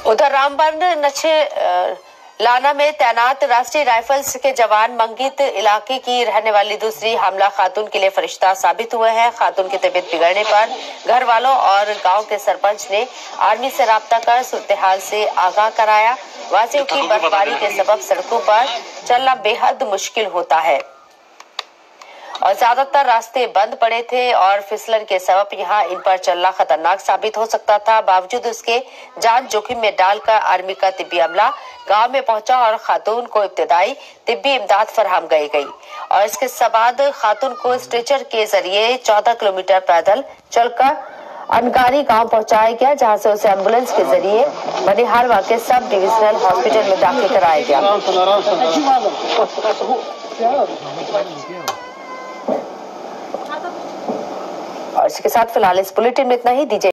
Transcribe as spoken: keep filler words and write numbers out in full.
उधर रामबन नछे लाना में तैनात राष्ट्रीय राइफल्स के जवान मंगीत इलाके की रहने वाली दूसरी हमला खातून के लिए फरिश्ता साबित हुए हैं। खातून की तबीयत बिगड़ने पर घर वालों और गांव के सरपंच ने आर्मी से राब्ता कर सूरत-ए-हाल से आगाह कराया। वासियों की बर्फबारी के सबब सड़कों पर चलना बेहद मुश्किल होता है और ज्यादातर रास्ते बंद पड़े थे और फिसलन के सबब यहाँ इन पर चलना खतरनाक साबित हो सकता था। बावजूद उसके जान जोखिम में डालकर आर्मी का तिब्बी अमला गांव में पहुंचा और खातून को इब्तदाई तिब्बी इमदाद फराहम की गई और इसके बाद खातून को स्ट्रेचर के जरिए चौदह किलोमीटर पैदल चलकर अनकारी गांव पहुंचाया गया, जहां से उसे एम्बुलेंस के जरिए बनिहाल के सब डिविजनल हॉस्पिटल में दाखिल कराया गया। और इसके साथ फिलहाल इस बुलेटिन में इतना ही। दीजिए